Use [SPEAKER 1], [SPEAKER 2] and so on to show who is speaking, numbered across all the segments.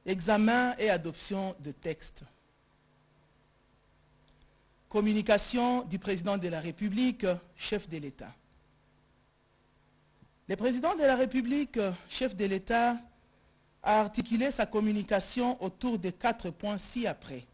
[SPEAKER 1] Examen et adoption de textes. Communication du président de la République, chef de l'État. Le président de la République, chef de l'État, a articulé sa communication autour de 4 points ci-après.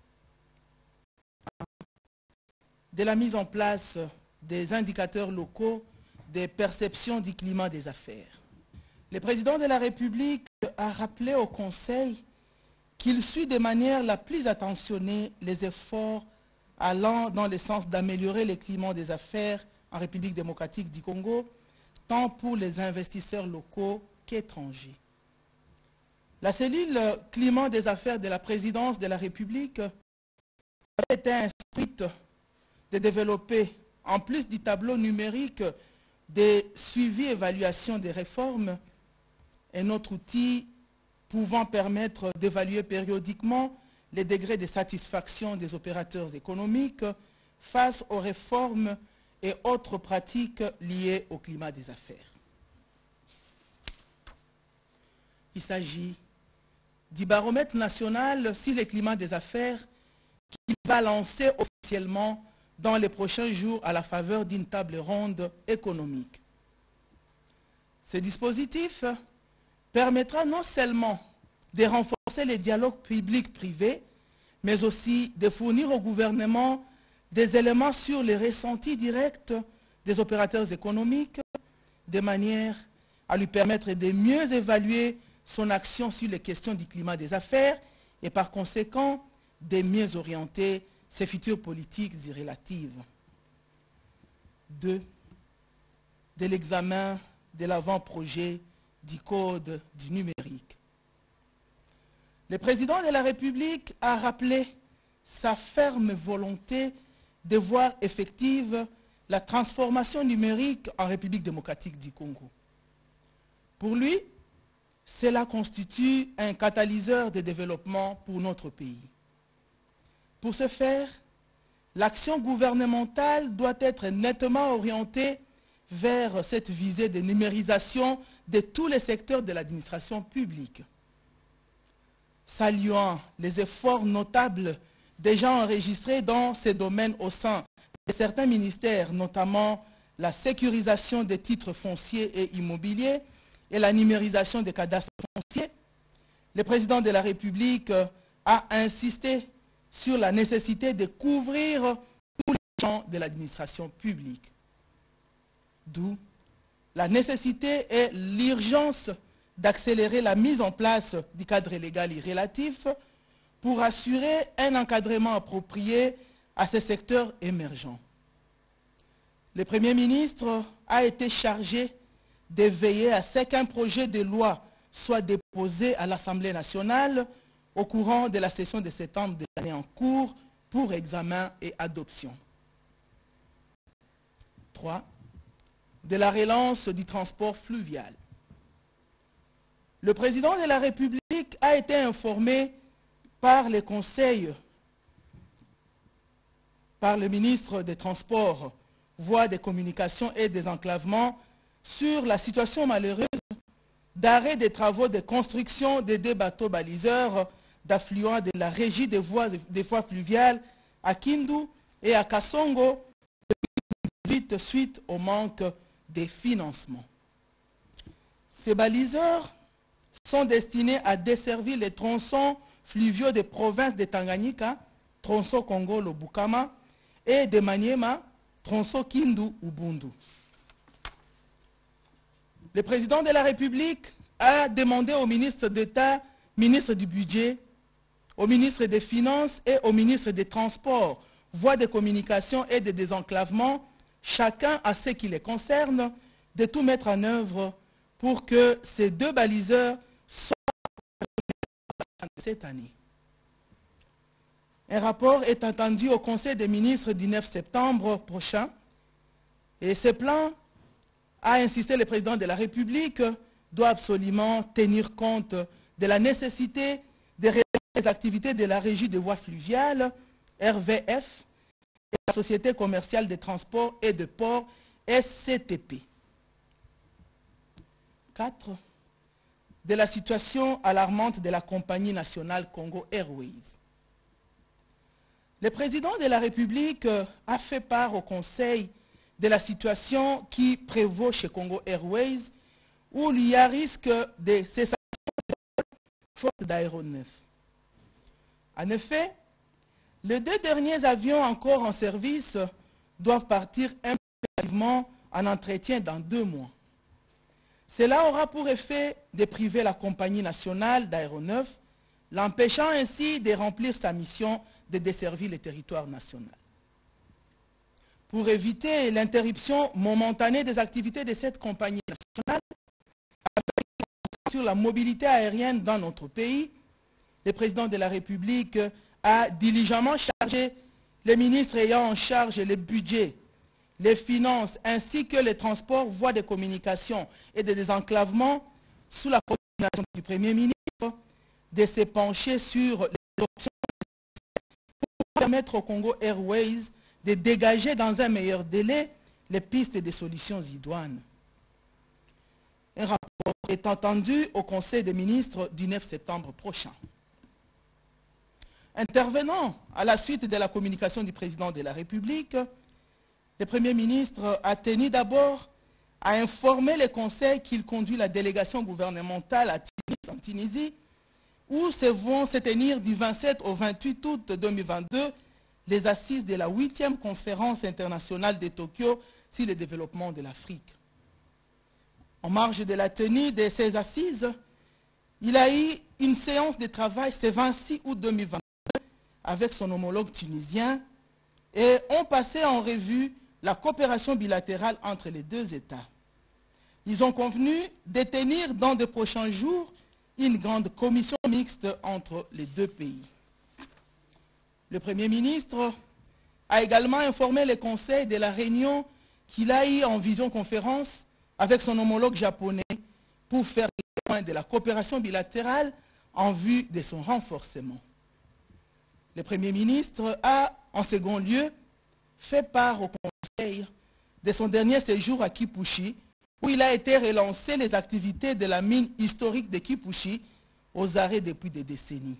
[SPEAKER 1] De la mise en place des indicateurs locaux des perceptions du climat des affaires. Le président de la République a rappelé au Conseil qu'il suit de manière la plus attentionnée les efforts allant dans le sens d'améliorer le climat des affaires en République démocratique du Congo, tant pour les investisseurs locaux qu'étrangers. La cellule climat des affaires de la présidence de la République a été instruite de développer, en plus du tableau numérique de suivi et évaluation des réformes, un autre outil pouvant permettre d'évaluer périodiquement les degrés de satisfaction des opérateurs économiques face aux réformes et autres pratiques liées au climat des affaires. Il s'agit du baromètre national sur le climat des affaires qui va lancer officiellement dans les prochains jours à la faveur d'une table ronde économique. Ce dispositif permettra non seulement de renforcer les dialogues publics-privés, mais aussi de fournir au gouvernement des éléments sur les ressentis directs des opérateurs économiques, de manière à lui permettre de mieux évaluer son action sur les questions du climat des affaires et par conséquent de mieux orienter ses futures politiques y relatives. 2. De l'examen de l'avant-projet du Code du numérique. Le président de la République a rappelé sa ferme volonté de voir effective la transformation numérique en République démocratique du Congo. Pour lui, cela constitue un catalyseur de développement pour notre pays. Pour ce faire, l'action gouvernementale doit être nettement orientée vers cette visée de numérisation de tous les secteurs de l'administration publique. Saluant les efforts notables déjà enregistrés dans ces domaines au sein de certains ministères, notamment la sécurisation des titres fonciers et immobiliers et la numérisation des cadastres fonciers, le président de la République a insisté sur la nécessité de couvrir tous les champs de l'administration publique. D'où la nécessité et l'urgence d'accélérer la mise en place du cadre légal et relatif pour assurer un encadrement approprié à ces secteurs émergents. Le Premier ministre a été chargé de veiller à ce qu'un projet de loi soit déposé à l'Assemblée nationale au courant de la session de septembre de l'année en cours pour examen et adoption. 3. De la relance du transport fluvial. Le président de la République a été informé par le Conseil, par le ministre des Transports, Voies des Communications et des Enclavements sur la situation malheureuse d'arrêt des travaux de construction des 2 bateaux baliseurs d'affluents de la régie des voies fluviales à Kindu et à Kasongo suite au manque de financement. Ces baliseurs sont destinés à desservir les tronçons fluviaux des provinces de Tanganyika, tronçon Congo-Lobukama, et de Maniema, tronçon Kindu-Ubundu. Le président de la République a demandé au ministre d'État, ministre du Budget, au ministre des Finances et au ministre des Transports, Voies de Communication et de Désenclavement, chacun à ce qui les concerne, de tout mettre en œuvre pour que ces 2 baliseurs soient cette année. Un rapport est attendu au Conseil des ministres du 9 septembre prochain et ce plan, a insisté le président de la République, doit absolument tenir compte de la nécessité de réaliser les activités de la Régie des voies fluviales, RVF, et la Société commerciale des transports et de ports, SCTP. 4. de la situation alarmante de la compagnie nationale Congo Airways. Le président de la République a fait part au Conseil de la situation qui prévaut chez Congo Airways, où il y a risque de cessation faute d'aéronefs. En effet, les 2 derniers avions encore en service doivent partir impérativement en entretien dans 2 mois. Cela aura pour effet de priver la compagnie nationale d'aéronefs, l'empêchant ainsi de remplir sa mission de desservir le territoire national. Pour éviter l'interruption momentanée des activités de cette compagnie nationale, sur la mobilité aérienne dans notre pays, le président de la République a diligemment chargé les ministres ayant en charge le budget, les finances ainsi que les transports, voies de communication et de désenclavement sous la coordination du Premier ministre de se pencher sur les options pour permettre au Congo Airways de dégager dans un meilleur délai les pistes de solutions idoines. Un rapport est entendu au Conseil des ministres du 9 septembre prochain. Intervenant à la suite de la communication du président de la République, le Premier ministre a tenu d'abord à informer le Conseil qu'il conduit la délégation gouvernementale à Tunis, en Tunisie, où vont se tenir du 27 au 28 août 2022 les assises de la 8e conférence internationale de Tokyo sur le développement de l'Afrique. En marge de la tenue de ces assises, il a eu une séance de travail ce 26 août 2022 avec son homologue tunisien et ont passé en revue la coopération bilatérale entre les 2 États. Ils ont convenu de tenir dans de prochains jours une grande commission mixte entre les 2 pays. Le Premier ministre a également informé le Conseil de la réunion qu'il a eue en visioconférence avec son homologue japonais pour faire le point de la coopération bilatérale en vue de son renforcement. Le Premier ministre a, en second lieu, fait part au Conseil de son dernier séjour à Kipushi, où il a été relancé les activités de la mine historique de Kipushi aux arrêts depuis des décennies.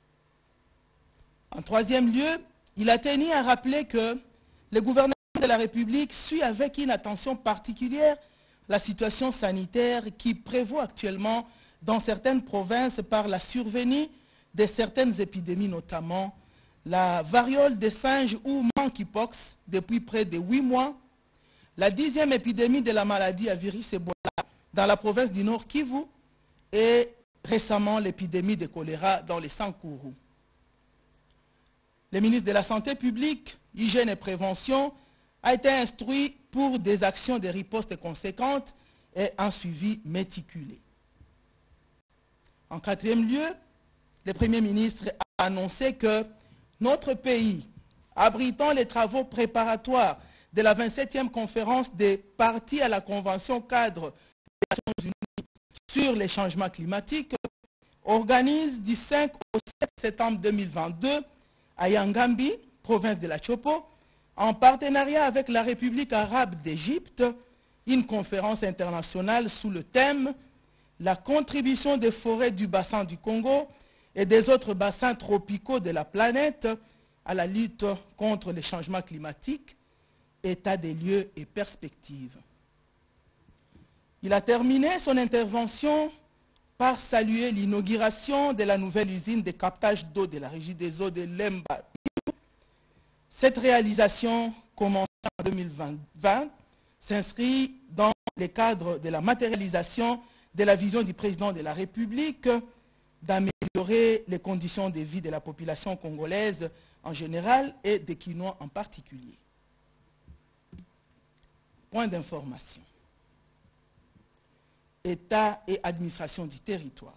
[SPEAKER 1] En troisième lieu, il a tenu à rappeler que le gouvernement de la République suit avec une attention particulière la situation sanitaire qui prévaut actuellement dans certaines provinces par la survenue de certaines épidémies, notamment la variole des singes ou monkeypox depuis près de 8 mois, la 10e épidémie de la maladie à virus Ebola dans la province du Nord Kivu et récemment l'épidémie de choléra dans les Sankourou. Le ministre de la Santé publique, Hygiène et Prévention a été instruit pour des actions de riposte conséquentes et un suivi méticulé. En quatrième lieu, le Premier ministre a annoncé que notre pays, abritant les travaux préparatoires de la 27e conférence des parties à la Convention cadre des Nations Unies sur les changements climatiques, organise du 5 au 7 septembre 2022 à Yangambi, province de la Chopo, en partenariat avec la République arabe d'Égypte, une conférence internationale sous le thème « La contribution des forêts du bassin du Congo et des autres bassins tropicaux de la planète à la lutte contre les changements climatiques, état des lieux et perspectives ». Il a terminé son intervention par saluer l'inauguration de la nouvelle usine de captage d'eau de la Régie des eaux de Lemba. Cette réalisation, commencée en 2020, s'inscrit dans le cadre de la matérialisation de la vision du président de la République d'améliorer les conditions de vie de la population congolaise en général et des Quinois en particulier. Point d'information. État et administration du territoire.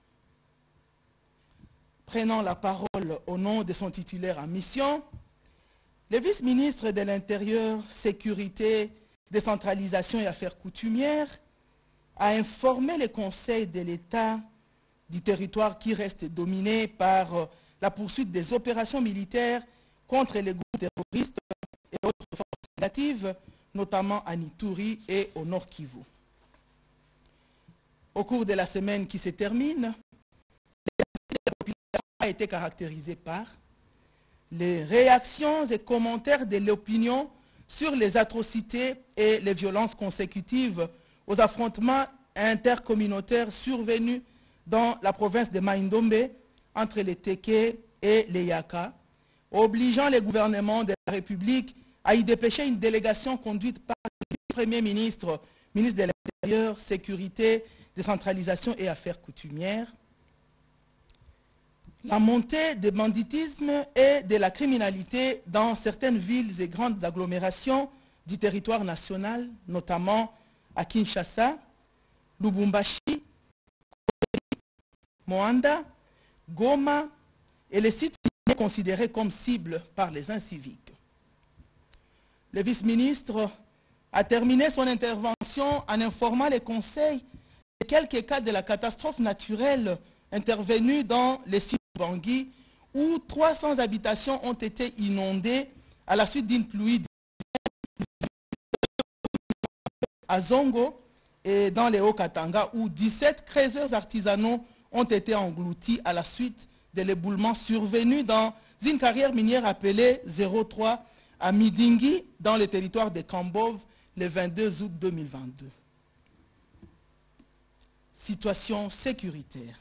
[SPEAKER 1] Prenant la parole au nom de son titulaire en mission, le vice-ministre de l'Intérieur, Sécurité, Décentralisation et Affaires coutumières a informé le Conseil de l'État du territoire qui reste dominé par la poursuite des opérations militaires contre les groupes terroristes et autres forces négatives, notamment à Ituri et au Nord Kivu. au cours de la semaine qui se termine, la population a été caractérisée par les réactions et commentaires de l'opinion sur les atrocités et les violences consécutives aux affrontements intercommunautaires survenus dans la province de Mai-Ndombe entre les Téké et les Yaka, obligeant les gouvernements de la République à y dépêcher une délégation conduite par le Premier ministre, ministre de l'Intérieur, Sécurité, Décentralisation et Affaires coutumières. La montée du banditisme et de la criminalité dans certaines villes et grandes agglomérations du territoire national, notamment à Kinshasa, Lubumbashi, Moanda, Goma et les sites considérés comme cibles par les inciviques. Le vice-ministre a terminé son intervention en informant les conseils de quelques cas de la catastrophe naturelle intervenue dans les sites de Bangui, où 300 habitations ont été inondées à la suite d'une pluie à Zongo et dans les Hauts-Katanga, où 17 creuseurs artisanaux ont été engloutis à la suite de l'éboulement survenu dans une carrière minière appelée 03 à Midingi, dans le territoire de Kambove, le 22 août 2022. Situation sécuritaire.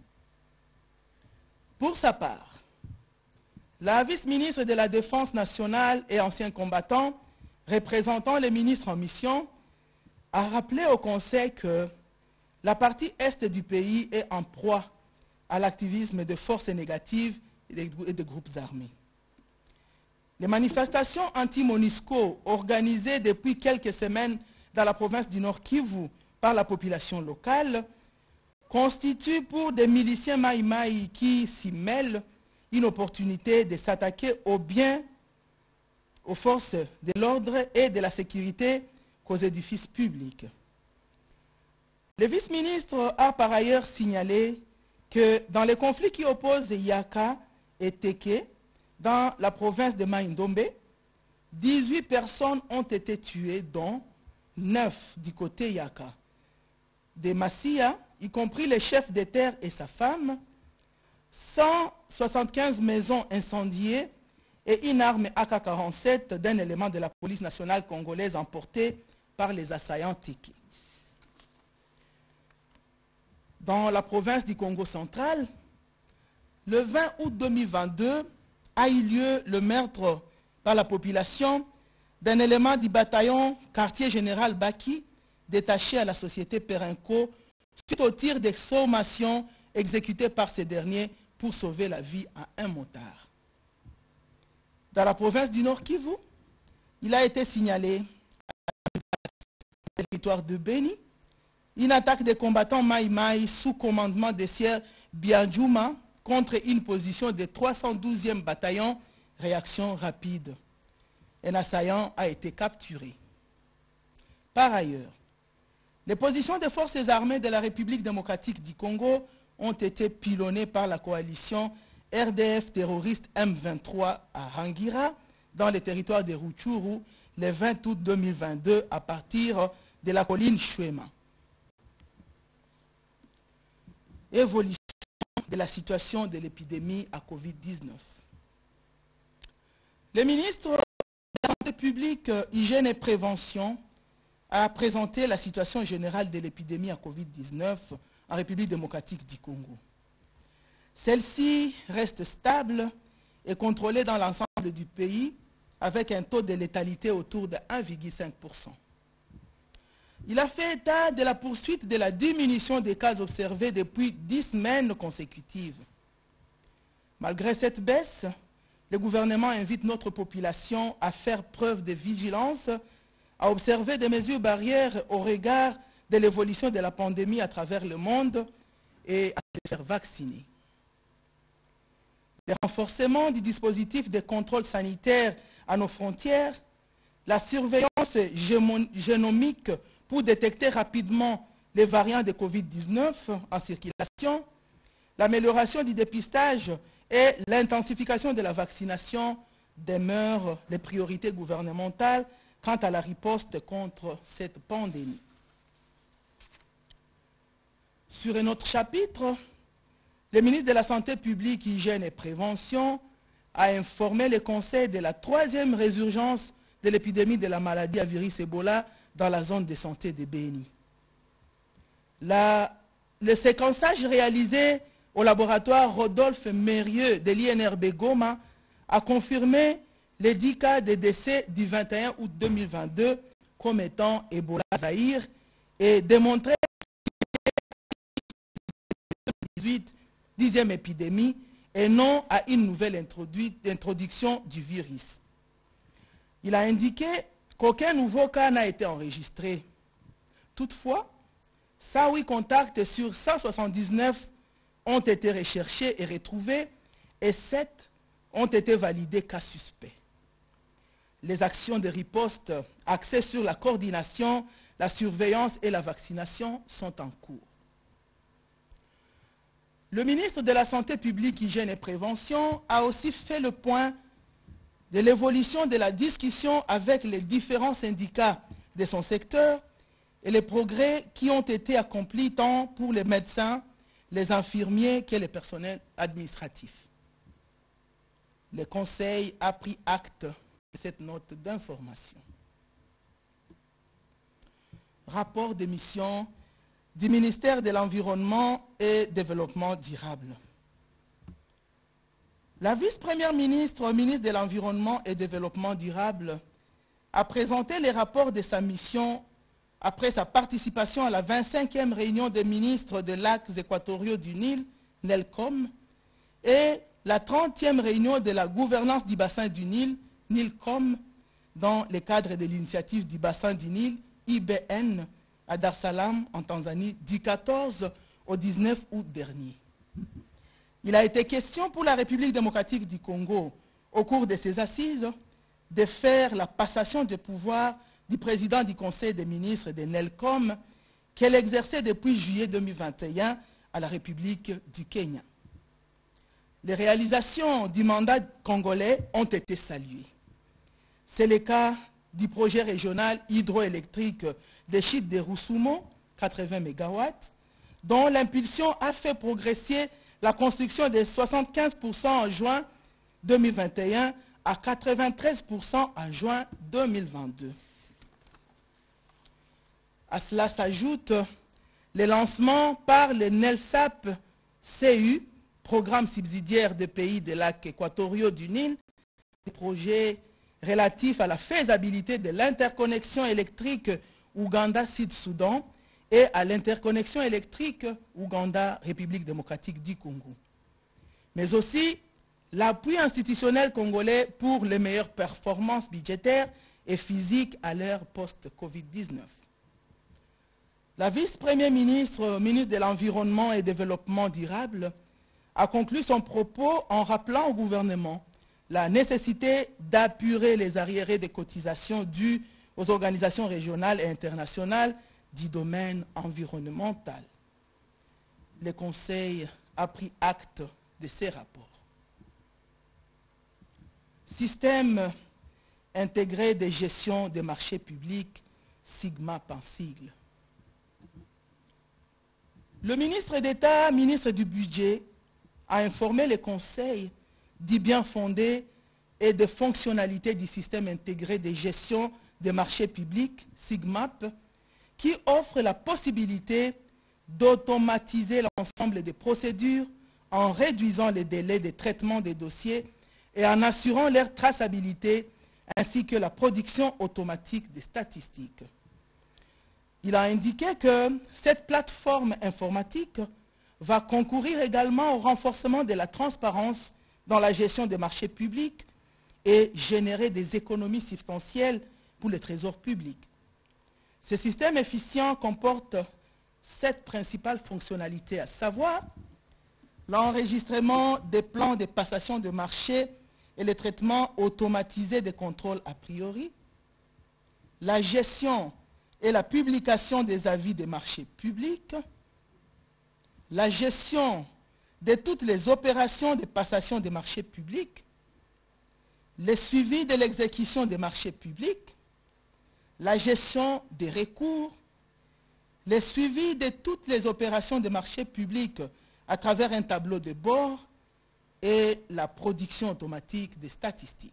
[SPEAKER 1] Pour sa part, la vice-ministre de la Défense nationale et ancien combattant, représentant les ministres en mission, a rappelé au Conseil que la partie est du pays est en proie à l'activisme de forces négatives et de groupes armés. Les manifestations anti-MONUSCO organisées depuis quelques semaines dans la province du Nord Kivu par la population locale constituent pour des miliciens Maï-Maï qui s'y mêlent une opportunité de s'attaquer aux biens, aux forces de l'ordre et de la sécurité qu'aux édifices publics. Le vice-ministre a par ailleurs signalé que dans les conflits qui opposent Yaka et Téké, dans la province de Mai-Ndombe, 18 personnes ont été tuées, dont 9 du côté Yaka. Des Massia, y compris le chef de terre et sa femme, 175 maisons incendiées et une arme AK-47 d'un élément de la police nationale congolaise emportée par les assaillants Téké. Dans la province du Congo central, le 20 août 2022 a eu lieu le meurtre par la population d'un élément du bataillon quartier général Baki détaché à la société Perenco suite au tir de sommation exécuté par ces derniers pour sauver la vie à un motard. Dans la province du Nord Kivu, il a été signalé territoire de Beni, une attaque des combattants Maï-Maï sous commandement des sieurs Bianjouma contre une position de 312e bataillon, réaction rapide. Un assaillant a été capturé. Par ailleurs, les positions des forces armées de la République démocratique du Congo ont été pilonnées par la coalition RDF terroriste M23 à Rangira, dans le territoire de Rutshuru, le 20 août 2022, à partir de la colline Chouema. Évolution de la situation de l'épidémie à Covid-19. Le ministre de la Santé publique, Hygiène et Prévention a présenté la situation générale de l'épidémie à Covid-19 en République démocratique du Congo. Celle-ci reste stable et contrôlée dans l'ensemble du pays avec un taux de létalité autour de 1,5%. Il a fait état de la poursuite de la diminution des cas observés depuis 10 semaines consécutives. Malgré cette baisse, le gouvernement invite notre population à faire preuve de vigilance, à observer des mesures barrières au regard de l'évolution de la pandémie à travers le monde et à se faire vacciner. Le renforcement du dispositif de contrôle sanitaire à nos frontières, la surveillance génomique pour détecter rapidement les variants de Covid-19 en circulation, l'amélioration du dépistage et l'intensification de la vaccination demeurent les priorités gouvernementales quant à la riposte contre cette pandémie. Sur un autre chapitre, le ministre de la Santé publique, Hygiène et Prévention a informé le Conseil de la 3e résurgence de l'épidémie de la maladie à virus Ebola dans la zone de santé de Béni. Le séquençage réalisé au laboratoire Rodolphe Mérieux de l'INRB Goma a confirmé les 10 cas de décès du 21 août 2022 comme étant Ebola Zaïre et démontré que 10e épidémie et non à une nouvelle introduction du virus. Il a indiqué qu'aucun nouveau cas n'a été enregistré. Toutefois, 108 contacts sur 179 ont été recherchés et retrouvés et 7 ont été validés cas suspects. Les actions de riposte axées sur la coordination, la surveillance et la vaccination sont en cours. Le ministre de la Santé publique, Hygiène et Prévention a aussi fait le point de l'évolution de la discussion avec les différents syndicats de son secteur et les progrès qui ont été accomplis tant pour les médecins, les infirmiers que les personnels administratifs. Le Conseil a pris acte de cette note d'information. Rapport de mission du ministère de l'Environnement et Développement durable. La vice-première ministre, ministre de l'Environnement et Développement durable, a présenté les rapports de sa mission après sa participation à la 25e réunion des ministres des lacs équatoriaux du Nil, NELCOM, et la 30e réunion de la gouvernance du bassin du Nil, NILCOM, dans le cadre de l'initiative du bassin du Nil, IBN, à Dar es Salaam, en Tanzanie, du 14 au 19 août dernier. Il a été question pour la République démocratique du Congo, au cours de ces assises, de faire la passation de pouvoir du président du Conseil des ministres de NELCOM, qu'elle exerçait depuis juillet 2021 à la République du Kenya. Les réalisations du mandat congolais ont été saluées. C'est le cas du projet régional hydroélectrique des Chutes de Rusumo, 80 MW, dont l'impulsion a fait progresser la construction de 75% en juin 2021 à 93% en juin 2022. À cela s'ajoute le lancement par le NELSAP-CU, programme subsidiaire des pays des lacs équatoriaux du Nil, des projets relatifs à la faisabilité de l'interconnexion électrique Ouganda-Sud-Soudan et à l'interconnexion électrique Ouganda-République démocratique du Congo. Mais aussi l'appui institutionnel congolais pour les meilleures performances budgétaires et physiques à l'ère post-Covid-19. La vice-première ministre, ministre de l'Environnement et Développement durable, a conclu son propos en rappelant au gouvernement la nécessité d'apurer les arriérés des cotisations dues aux organisations régionales et internationales du domaine environnemental. Le Conseil a pris acte de ces rapports. Système intégré de gestion des marchés publics, SIGMA par sigle. Le ministre d'État, ministre du Budget, a informé le Conseil du bien fondé et des fonctionnalités du système intégré de gestion des marchés publics, SIGMAP, qui offre la possibilité d'automatiser l'ensemble des procédures en réduisant les délais de traitement des dossiers et en assurant leur traçabilité ainsi que la production automatique des statistiques. Il a indiqué que cette plateforme informatique va concourir également au renforcement de la transparence dans la gestion des marchés publics et générer des économies substantielles pour le trésor public. Ce système efficient comporte 7 principales fonctionnalités, à savoir l'enregistrement des plans de passation de marché et le traitement automatisé des contrôles a priori, la gestion et la publication des avis des marchés publics, la gestion de toutes les opérations de passation des marchés publics, le suivi de l'exécution des marchés publics, la gestion des recours, le suivi de toutes les opérations de marché public à travers un tableau de bord et la production automatique des statistiques.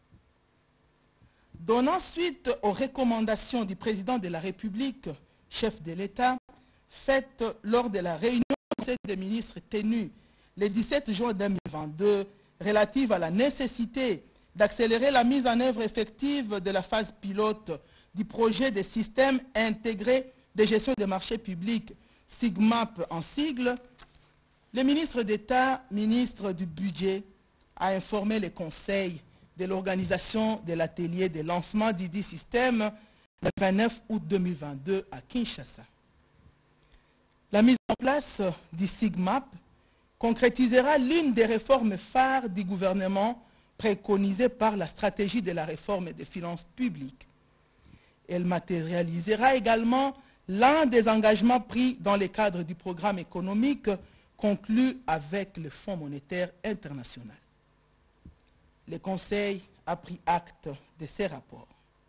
[SPEAKER 1] Donnant suite aux recommandations du président de la République, chef de l'État, faites lors de la réunion du Conseil des ministres tenue le 17 juin 2022, relative à la nécessité d'accélérer la mise en œuvre effective de la phase pilote du projet de système intégré de gestion des marchés publics, SIGMAP en sigle, le ministre d'État, ministre du Budget, a informé le Conseil de l'organisation de l'atelier de lancement du dit système le 29 août 2022 à Kinshasa. La mise en place du SIGMAP concrétisera l'une des réformes phares du gouvernement préconisée par la stratégie de la réforme des finances publiques. Elle matérialisera également l'un des engagements pris dans le cadre du programme économique conclu avec le Fonds monétaire international. Le Conseil a pris acte de ces rapports.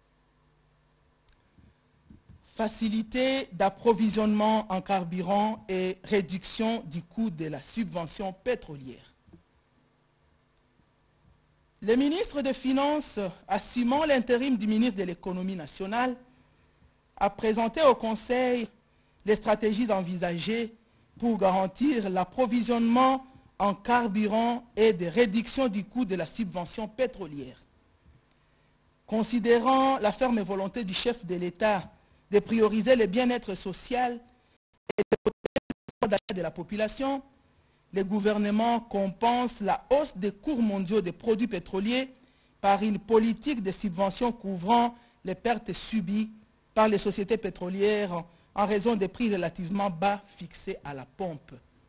[SPEAKER 1] Facilité d'approvisionnement en carburant et réduction du coût de la subvention pétrolière. Le ministre des Finances, assumant l'intérim du ministre de l'Économie nationale, a présenté au Conseil les stratégies envisagées pour garantir l'approvisionnement en carburant et de réduction du coût de la subvention pétrolière. Considérant la ferme volonté du chef de l'État de prioriser le bien-être social et de protéger le pouvoir d'achat de la population, le gouvernement compense la hausse des cours mondiaux des produits pétroliers par une politique de subvention couvrant les pertes subies par les sociétés pétrolières en raison des prix relativement bas fixés à la pompe.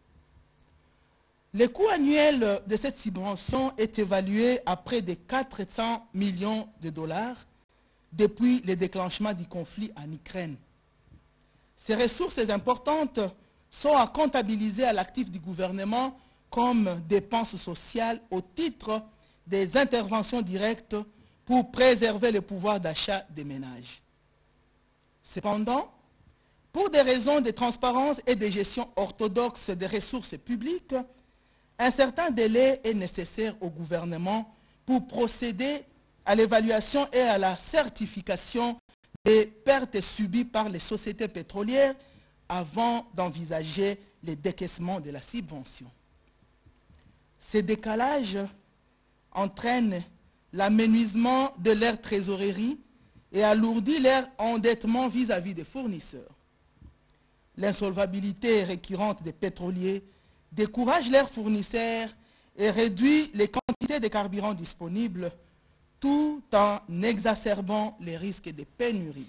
[SPEAKER 1] Le coût annuel de cette subvention est évalué à près de 400 millions de dollars depuis le déclenchement du conflit en Ukraine. Ces ressources importantes sont à comptabiliser à l'actif du gouvernement comme dépenses sociales au titre des interventions directes pour préserver le pouvoir d'achat des ménages. Cependant, pour des raisons de transparence et de gestion orthodoxe des ressources publiques, un certain délai est nécessaire au gouvernement pour procéder à l'évaluation et à la certification des pertes subies par les sociétés pétrolières avant d'envisager le décaissement de la subvention. Ces décalages entraînent l'amenuisement de leur trésorerie et alourdit leur endettement vis-à-vis des fournisseurs. L'insolvabilité récurrente des pétroliers décourage leurs fournisseurs et réduit les quantités de carburant disponibles tout en exacerbant les risques de pénurie.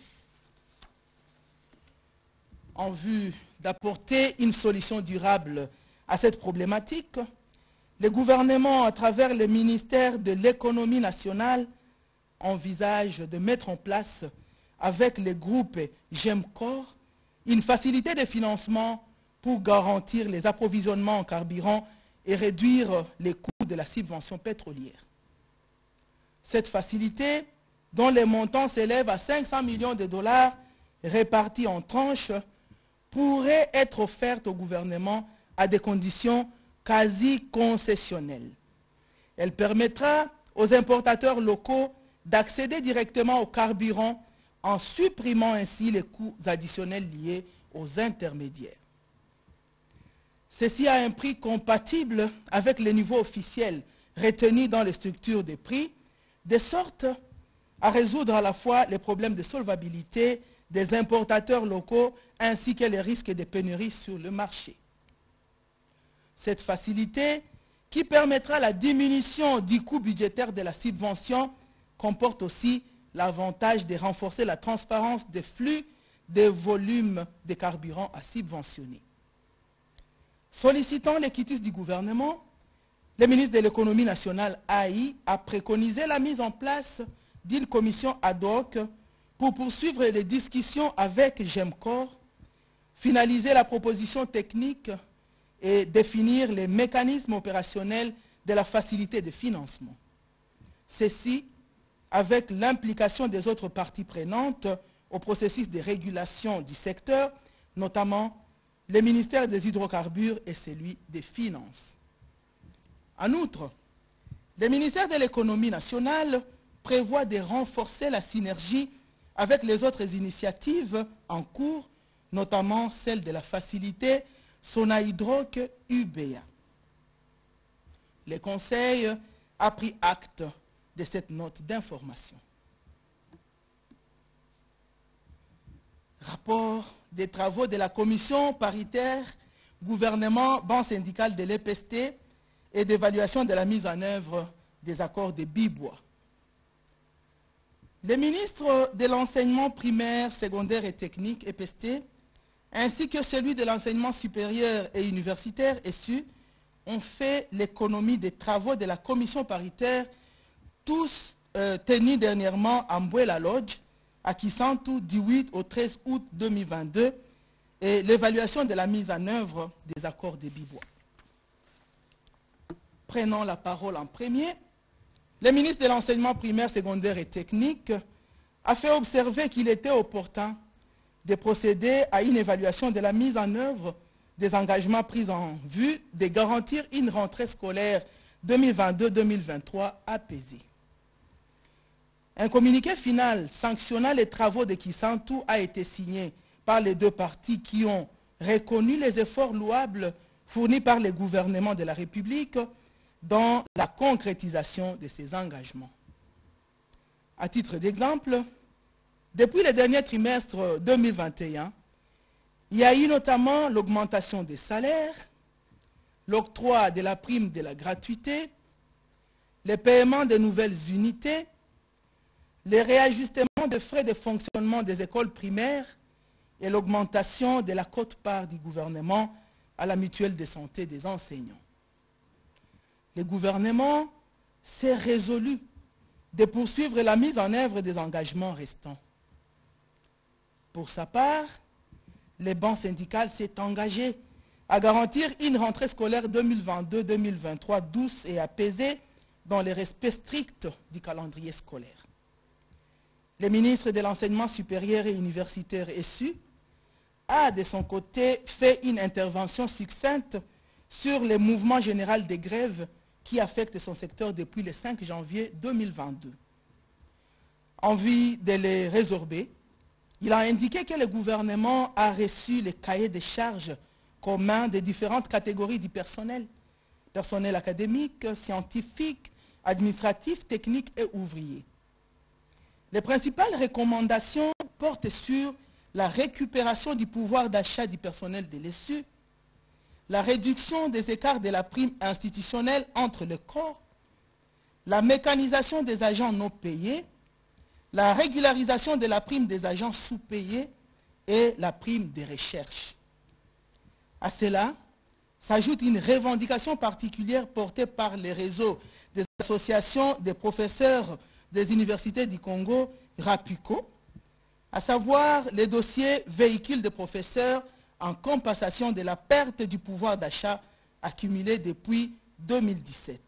[SPEAKER 1] En vue d'apporter une solution durable à cette problématique, le gouvernement, à travers le ministère de l'Économie nationale, envisage de mettre en place, avec le groupe GEMCOR, une facilité de financement pour garantir les approvisionnements en carburant et réduire les coûts de la subvention pétrolière. Cette facilité, dont les montants s'élèvent à 500 millions de dollars répartis en tranches, pourrait être offerte au gouvernement à des conditions quasi concessionnelles. Elle permettra aux importateurs locaux d'accéder directement au carburant en supprimant ainsi les coûts additionnels liés aux intermédiaires. Ceci a un prix compatible avec les niveaux officiels retenus dans les structures de prix, de sorte à résoudre à la fois les problèmes de solvabilité des importateurs locaux ainsi que les risques de pénurie sur le marché. Cette facilité, qui permettra la diminution du coût budgétaire de la subvention, comporte aussi l'avantage de renforcer la transparence des flux des volumes de carburant à subventionner. Sollicitant les quitus du gouvernement, le ministre de l'Économie nationale AI a préconisé la mise en place d'une commission ad hoc pour poursuivre les discussions avec GEMCOR, finaliser la proposition technique et définir les mécanismes opérationnels de la facilité de financement. Ceci avec l'implication des autres parties prenantes au processus de régulation du secteur notamment le ministère des Hydrocarbures et celui des Finances. En outre, le ministère de l'Économie nationale prévoit de renforcer la synergie avec les autres initiatives en cours, notamment celle de la facilité Sonahydraulique UBA. Le Conseil a pris acte de cette note d'information. Rapport des travaux de la commission paritaire gouvernement banque syndicale de l'EPST et d'évaluation de la mise en œuvre des accords de Bibois. Le ministre de l'enseignement primaire, secondaire et technique, EPST, ainsi que celui de l'enseignement supérieur et universitaire, ESU, ont fait l'économie des travaux de la commission paritaire, tous tenus dernièrement à Mboué-la-Lodge, à Kisantu, du 8 au 13 août 2022, et l'évaluation de la mise en œuvre des accords de Bibois. Prenons la parole en premier. Le ministre de l'enseignement primaire, secondaire et technique a fait observer qu'il était opportun de procéder à une évaluation de la mise en œuvre des engagements pris en vue de garantir une rentrée scolaire 2022-2023 apaisée. Un communiqué final sanctionnant les travaux de Kisantu a été signé par les deux parties qui ont reconnu les efforts louables fournis par le gouvernement de la République dans la concrétisation de ces engagements. À titre d'exemple, depuis le dernier trimestre 2021, il y a eu notamment l'augmentation des salaires, l'octroi de la prime de la gratuité, le paiement de nouvelles unités, le réajustement des frais de fonctionnement des écoles primaires et l'augmentation de la quote-part du gouvernement à la mutuelle de santé des enseignants. Le gouvernement s'est résolu de poursuivre la mise en œuvre des engagements restants. Pour sa part, le banc syndical s'est engagé à garantir une rentrée scolaire 2022-2023 douce et apaisée dans le respect strict du calendrier scolaire. Le ministre de l'Enseignement supérieur et universitaire ESU a de son côté fait une intervention succincte sur le mouvement général des grèves qui affecte son secteur depuis le 5 janvier 2022. En vue de les résorber, il a indiqué que le gouvernement a reçu les cahiers de charges communs des différentes catégories du personnel, personnel académique, scientifique, administratif, technique et ouvrier. Les principales recommandations portent sur la récupération du pouvoir d'achat du personnel de l'ESU, la réduction des écarts de la prime institutionnelle entre les corps, la mécanisation des agents non payés, la régularisation de la prime des agents sous-payés et la prime des recherches. À cela s'ajoute une revendication particulière portée par les réseaux des associations des professeurs des universités du Congo, RAPUCO, à savoir les dossiers véhicules de professeurs en compensation de la perte du pouvoir d'achat accumulé depuis 2017.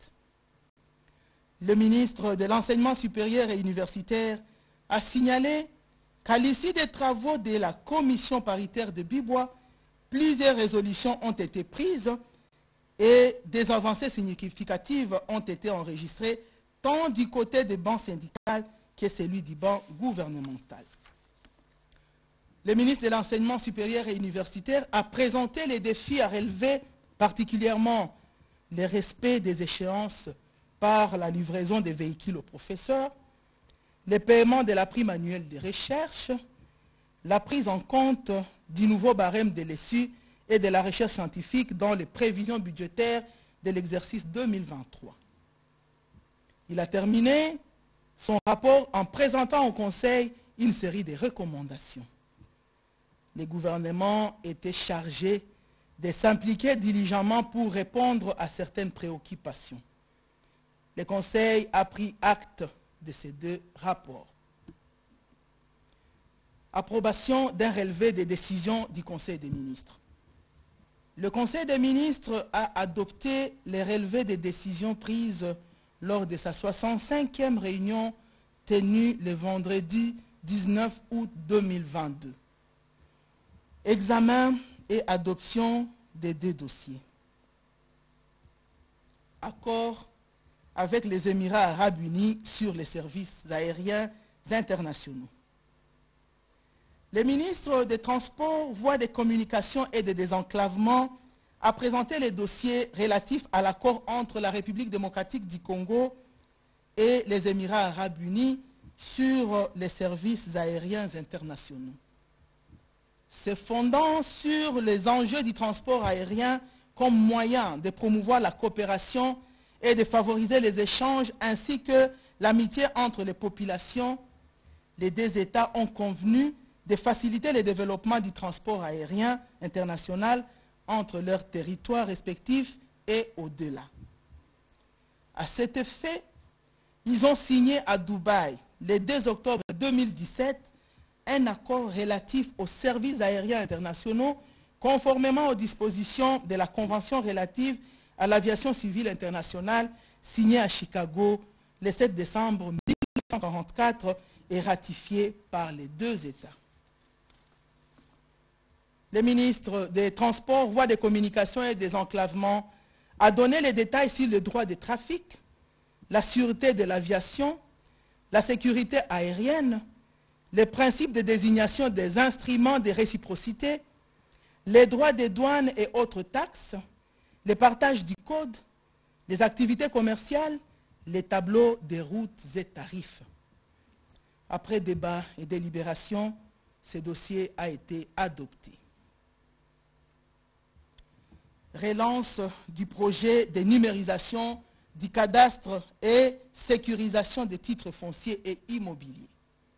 [SPEAKER 1] Le ministre de l'Enseignement supérieur et universitaire a signalé qu'à l'issue des travaux de la commission paritaire de Bibois, plusieurs résolutions ont été prises et des avancées significatives ont été enregistrées tant du côté des bancs syndicales que celui du banc gouvernemental. Le ministre de l'Enseignement supérieur et universitaire a présenté les défis à relever, particulièrement le respect des échéances par la livraison des véhicules aux professeurs, le paiement de la prime annuelle de recherche, la prise en compte du nouveau barème de l'ESU et de la recherche scientifique dans les prévisions budgétaires de l'exercice 2023. Il a terminé son rapport en présentant au Conseil une série de recommandations. Le gouvernement était chargé de s'impliquer diligemment pour répondre à certaines préoccupations. Le Conseil a pris acte de ces deux rapports. Approbation d'un relevé des décisions du Conseil des ministres. Le Conseil des ministres a adopté les relevés des décisions prises lors de sa 65e réunion tenue le vendredi 19 août 2022. Examen et adoption des deux dossiers. Accord avec les Émirats arabes unis sur les services aériens internationaux. Le ministre des Transports, Voies des Communications et des Désenclavements a présenté les dossiers relatifs à l'accord entre la République démocratique du Congo et les Émirats arabes unis sur les services aériens internationaux. Se fondant sur les enjeux du transport aérien comme moyen de promouvoir la coopération et de favoriser les échanges ainsi que l'amitié entre les populations, les deux États ont convenu de faciliter le développement du transport aérien international entre leurs territoires respectifs et au-delà. À cet effet, ils ont signé à Dubaï, le 2 octobre 2017, un accord relatif aux services aériens internationaux conformément aux dispositions de la Convention relative à l'aviation civile internationale signée à Chicago le 7 décembre 1944 et ratifiée par les deux États. Le ministre des Transports, Voies des Communications et des Enclavements a donné les détails sur le droit de trafic, la sûreté de l'aviation, la sécurité aérienne, les principes de désignation des instruments de réciprocité, les droits des douanes et autres taxes, le partage du code, les activités commerciales, les tableaux des routes et tarifs. Après débat et délibération, ce dossier a été adopté. Relance du projet de numérisation du cadastre et sécurisation des titres fonciers et immobiliers.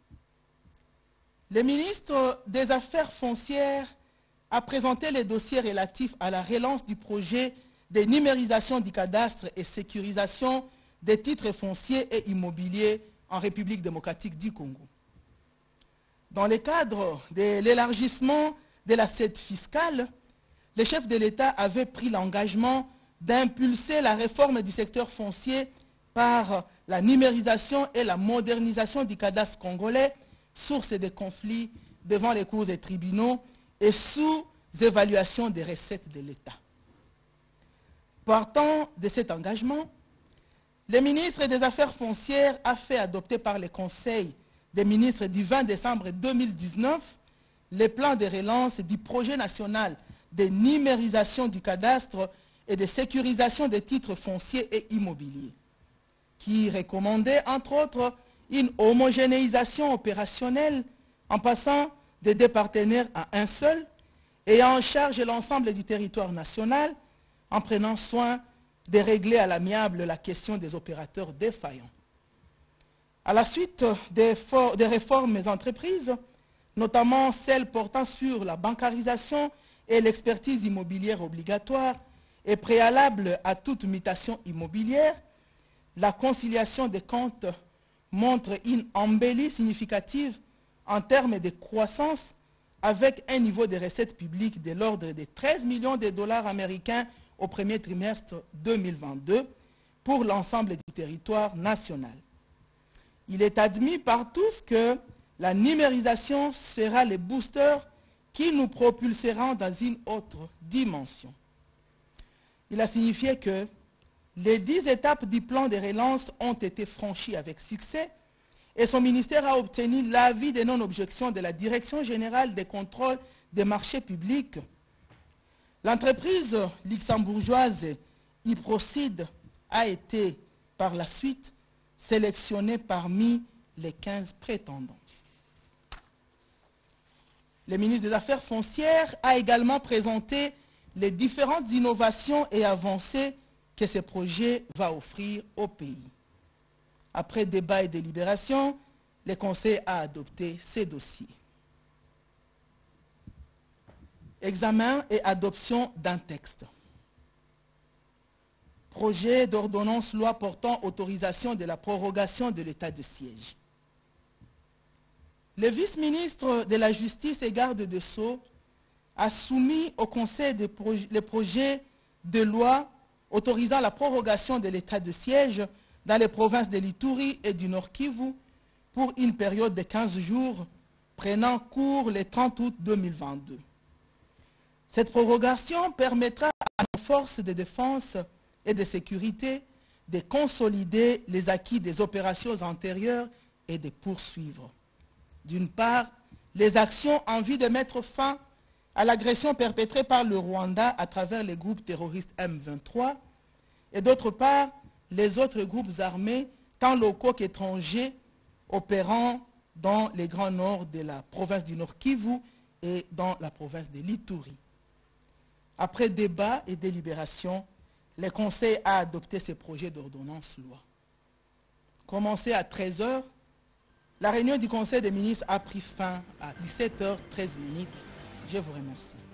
[SPEAKER 1] Le ministre des Affaires foncières a présenté les dossiers relatifs à la relance du projet de numérisation du cadastre et sécurisation des titres fonciers et immobiliers en République démocratique du Congo. Dans le cadre de l'élargissement de l'assiette fiscale, le chef de l'État avait pris l'engagement d'impulser la réforme du secteur foncier par la numérisation et la modernisation du cadastre congolais, source de conflits devant les cours et tribunaux et sous évaluation des recettes de l'État. Partant de cet engagement, le ministre des Affaires foncières a fait adopter par le Conseil des ministres du 20 décembre 2019 le plan de relance du projet national de numérisation du cadastre et de sécurisation des titres fonciers et immobiliers, qui recommandait entre autres une homogénéisation opérationnelle en passant de deux partenaires à un seul, ayant en charge l'ensemble du territoire national, en prenant soin de régler à l'amiable la question des opérateurs défaillants. À la suite des réformes entreprises, notamment celles portant sur la bancarisation et l'expertise immobilière obligatoire et préalable à toute mutation immobilière, la conciliation des comptes montre une embellie significative en termes de croissance avec un niveau de recettes publiques de l'ordre de 13 millions de dollars américains au premier trimestre 2022 pour l'ensemble du territoire national. Il est admis par tous que la numérisation sera le booster qui nous propulsera dans une autre dimension. Il a signifié que les 10 étapes du plan de relance ont été franchies avec succès et son ministère a obtenu l'avis de non-objection de la Direction générale des contrôles des marchés publics. L'entreprise luxembourgeoise Iprocide a été par la suite sélectionnée parmi les 15 prétendants. Le ministre des Affaires foncières a également présenté les différentes innovations et avancées que ce projet va offrir au pays. Après débat et délibération, le Conseil a adopté ces dossiers. Examen et adoption d'un texte. Projet d'ordonnance loi portant autorisation de la prorogation de l'état de siège. Le vice-ministre de la Justice et garde des Sceaux a soumis au Conseil le projet de loi autorisant la prorogation de l'état de siège dans les provinces de l'Ituri et du Nord Kivu pour une période de 15 jours prenant cours le 30 août 2022. Cette prorogation permettra à nos forces de défense et de sécurité de consolider les acquis des opérations antérieures et de poursuivre. D'une part, les actions en vue de mettre fin à l'agression perpétrée par le Rwanda à travers les groupes terroristes M23 et d'autre part, les autres groupes armés, tant locaux qu'étrangers, opérant dans les grands nord de la province du Nord Kivu et dans la province de l'Ituri. Après débat et délibération, le Conseil a adopté ces projets d'ordonnance-loi. Commencé à 13 h, la réunion du Conseil des ministres a pris fin à 17 h 13. Je vous remercie.